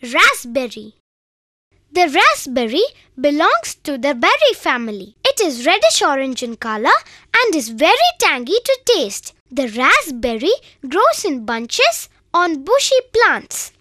Raspberry. The raspberry belongs to the berry family. It is reddish-orange in color and is very tangy to taste. The raspberry grows in bunches on bushy plants.